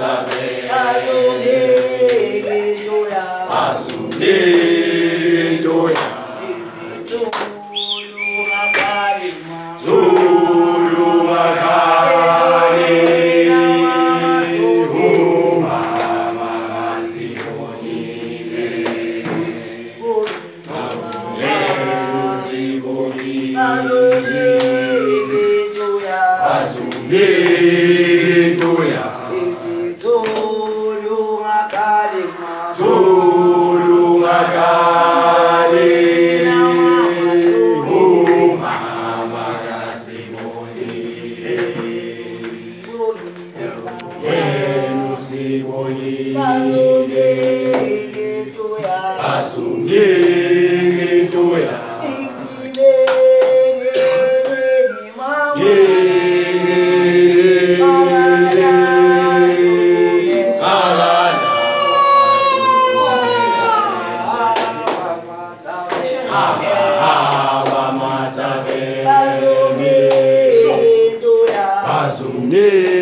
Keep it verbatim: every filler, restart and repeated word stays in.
matsabe azuneke ndoya azuneke ndoya Zulu makalima Zulu makale umama kasibonile azuneke ndoya azuneke ndoya Zulu makalima Zulu makale umama kasibonile yena usibonile azuneke ndoya Azuneke